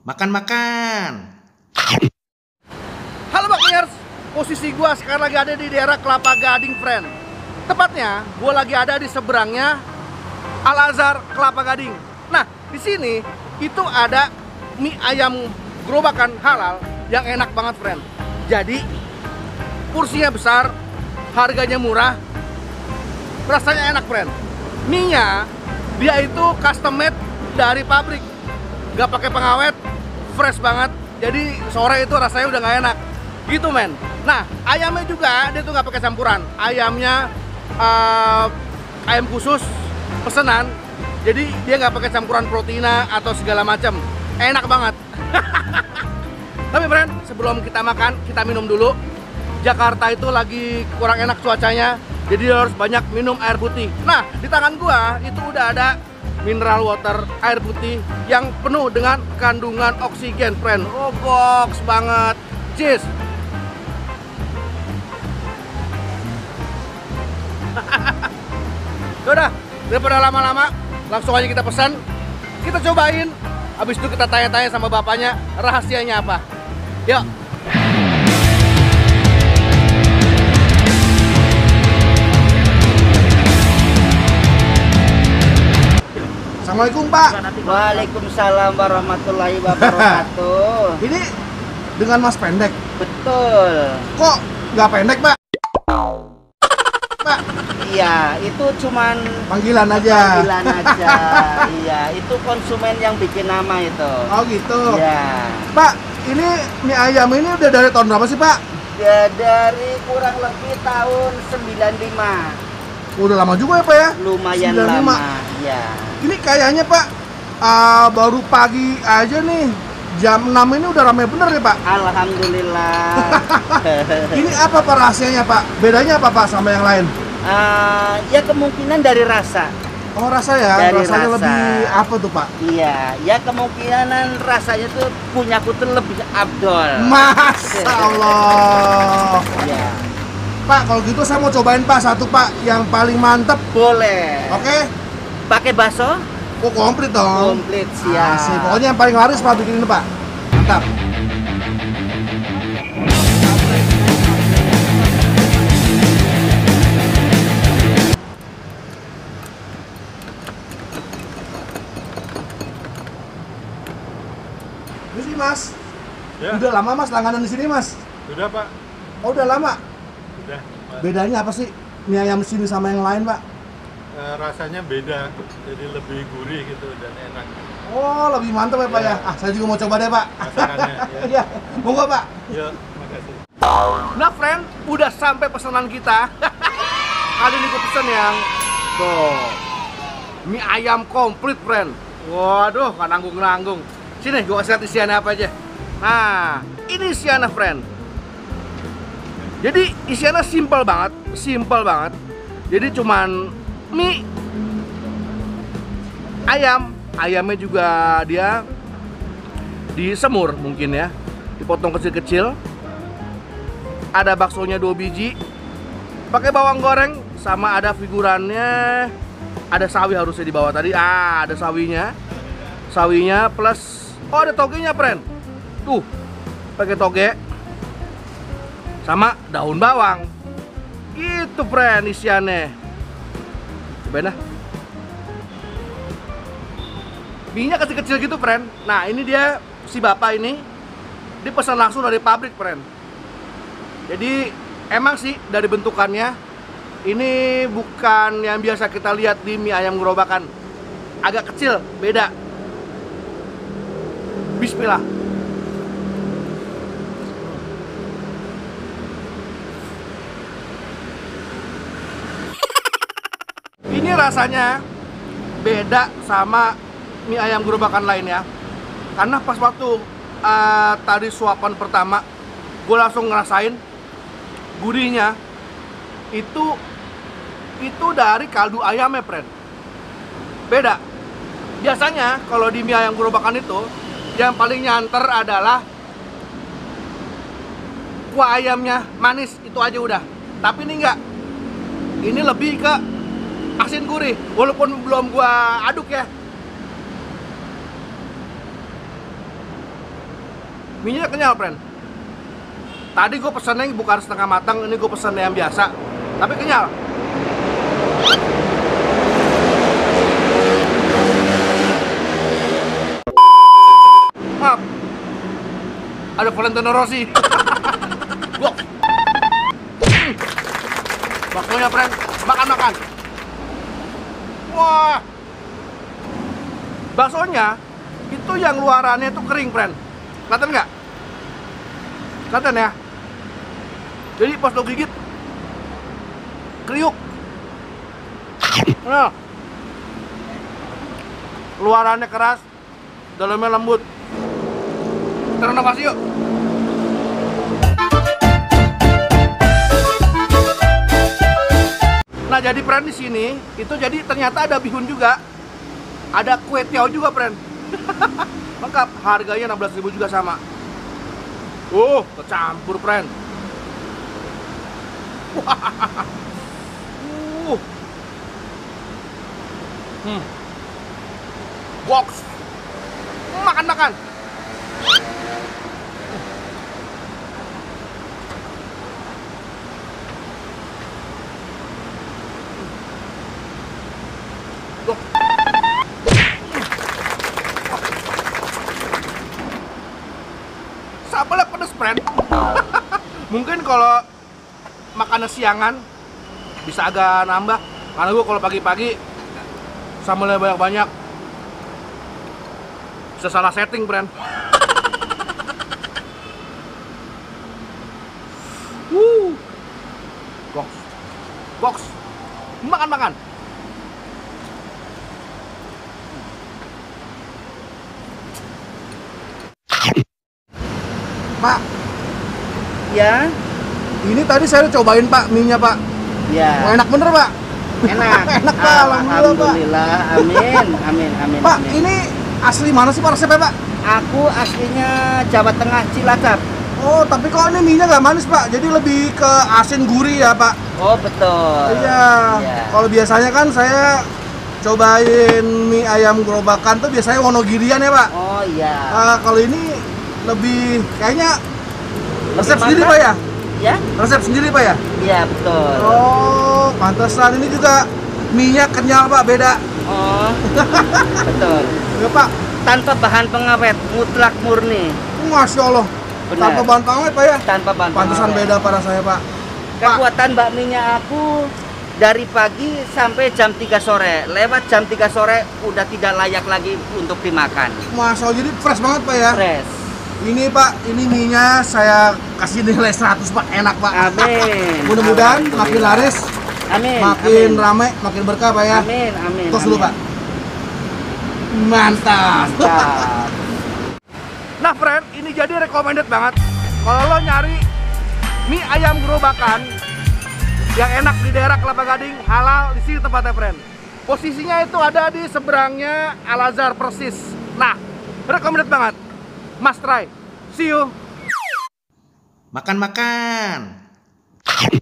Makan-makan. Halo Bakmiers, posisi gua sekarang lagi ada di daerah Kelapa Gading, friend. Tepatnya, gua lagi ada di seberangnya Al Azhar Kelapa Gading. Nah, di sini itu ada mie ayam gerobakan halal yang enak banget, friend. Jadi, porsinya besar, harganya murah, rasanya enak, friend. Mie-nya dia itu custom made dari pabrik, gak pakai pengawet, fresh banget. Jadi sore itu rasanya udah gak enak gitu, men. Nah, ayamnya juga dia tuh gak pakai campuran. Ayamnya ayam khusus pesenan. Jadi dia nggak pakai campuran proteina atau segala macam. Enak banget. Tapi friend, sebelum kita makan, kita minum dulu. Jakarta itu lagi kurang enak cuacanya, jadi harus banyak minum air putih. Nah, di tangan gua itu udah ada mineral water, air putih yang penuh dengan kandungan oksigen, friend. Oh, box banget. Cheers. Udah, daripada lama-lama, langsung aja kita pesan, kita cobain. Habis itu kita tanya-tanya sama bapaknya rahasianya apa. Yuk. Assalamualaikum, Pak. Waalaikumsalam warahmatullahi wabarakatuh. Ini dengan Mas Pendek. Betul. Kok nggak pendek, Pak? Pak, Iya, itu cuman panggilan aja. panggilan aja. Iya, itu konsumen yang bikin nama itu. Oh gitu. Iya. Pak, ini mie ayam ini udah dari tahun berapa sih, Pak? Ya, dari kurang lebih tahun 95. Udah lama juga ya, Pak ya? Lumayan 95. lama. Iya. Ini kayaknya, Pak, baru pagi aja nih, jam 6 ini udah ramai bener ya, Pak? Alhamdulillah. Ini apa, Pak, rahasianya, Pak? Bedanya apa, Pak, sama yang lain? Ya kemungkinan dari rasa. Oh, rasa ya? Dari Rasanya rasa. lebih apa tuh, Pak? Iya, ya kemungkinan rasanya tuh punyaku tuh lebih abdol. Masya Allah. Iya. Pak, kalau gitu saya mau cobain, Pak, satu, Pak, yang paling mantep. Boleh. Oke? Pakai bakso? Oh, komplit dong. Komplit, siap. Asik. Pokoknya yang paling laris Pak bikin ini, Pak. Mantap. Ini sih, Mas. Ya. Udah lama, Mas, langganan di sini, Mas. Sudah, Pak. Oh, udah lama. Sudah, Pak. Bedanya apa sih mie ayam sini sama yang lain, Pak? Rasanya beda, jadi lebih gurih gitu dan enak. Oh, lebih mantap ya, Pak ya. Ya. Saya juga mau coba deh, Pak. Masakannya. Iya. Monggo, Pak. Yuk, makasih. Nah, friend, udah sampai pesanan kita. Kali ini gue pesen yang tuh mie ayam komplit, friend. Waduh, gak nanggung-nanggung. Sini, gue kasih lihat isiannya apa aja. Nah, ini isiannya, friend. Jadi isiannya simple banget, Jadi cuman mie, ayamnya juga dia disemur mungkin ya, dipotong kecil-kecil. Ada baksonya 2 biji, pakai bawang goreng, sama ada figurannya, ada sawi harusnya di bawah tadi. Ada sawinya plus, oh ada togenya, friend. Tuh, pakai toge sama daun bawang. Itu, friend, isiannya. Cobain dah. Mie-nya kecil-kecil gitu, friend. Nah, ini dia, si bapak ini dia pesan langsung dari pabrik, friend. Jadi emang sih dari bentukannya ini bukan yang biasa kita lihat di mie ayam gerobakan. Agak kecil, beda. Bismillah. Ini rasanya beda sama mie ayam gerobakan lainnya. Karena pas waktu tadi suapan pertama, gue langsung ngerasain gurihnya itu dari kaldu ayamnya, friend. Beda. Biasanya kalau di mie ayam gerobakan itu yang paling nyanter adalah kuah ayamnya manis, itu aja udah. Tapi ini enggak. Ini lebih ke asin gurih, walaupun belum gua aduk ya. Mie-nya kenyal, friend. Tadi gue pesennya bukan setengah matang, ini gue pesen yang biasa, tapi kenyal. Maaf, ada Valentino Rossi. Wah, baksonya, friend, makan. Wah, baksonya itu yang luarannya itu kering, friend. Kelihatan nggak? Kelihatan ya? Jadi pas lo gigit kriuk. Nah, luarannya keras, dalamnya lembut. Kita renovasi yuk. Nah, jadi friend di sini itu jadi ternyata ada bihun juga. Ada kue tiaw juga, friend. Lengkap, harganya 16.000 juga sama. Kecampur, friend. Box. Makan. Tuh. Sambalnya pedes, friend. Mungkin kalau makan siangan bisa agak nambah, karena gue kalau pagi-pagi sambalnya banyak-banyak bisa salah setting, friend. Box. Makan. Pak, Ya, ini tadi saya udah cobain, Pak, mie-nya, Pak. ya. Enak bener, Pak. Enak. Enak, Pak. Alhamdulillah. Amin. Pak, ini asli mana sih, Pak, resepnya, Pak? Aku aslinya Jawa Tengah, Cilacap. Oh, tapi kok ini mie-nya nggak manis, Pak? Jadi lebih ke asin gurih ya, Pak? Oh, betul. Iya. Kalau biasanya kan saya cobain mie ayam gerobakan tuh biasanya Wonogirian ya, Pak? Oh, iya. Kalau ini lebih kayaknya Lebih resep sendiri, mantap. Pak ya? Ya? Resep sendiri, Pak ya? Iya, betul. Oh, pantesan. Ini juga mie-nya kenyal, Pak, beda. Oh, betul. Ya, Pak. Tanpa bahan pengawet, mutlak murni. Masya Allah. Benar. Tanpa bahan pengawet, Pak ya? Tanpa bahan Pantesan pengawet. beda pada saya, Pak. Kekuatan bakminya aku dari pagi sampai jam 3 sore. Lewat jam 3 sore udah tidak layak lagi untuk dimakan. Masya Allah, jadi fresh banget, Pak ya? Fresh. Ini, Pak, ini mie-nya saya kasih nilai 100, Pak. Enak, Pak. Amin. Mudah-mudahan makin laris, Amin. makin rame, makin berkah, Pak ya. Amin. Tos dulu, Pak. Mantap. Mantap. Nah, friend, ini jadi recommended banget. Kalau lo nyari mie ayam gerobakan yang enak di daerah Kelapa Gading, halal, di sini tempatnya, friend. Posisinya itu ada di seberangnya Al-Azhar persis. Nah, recommended banget. Must try. See you. Makan.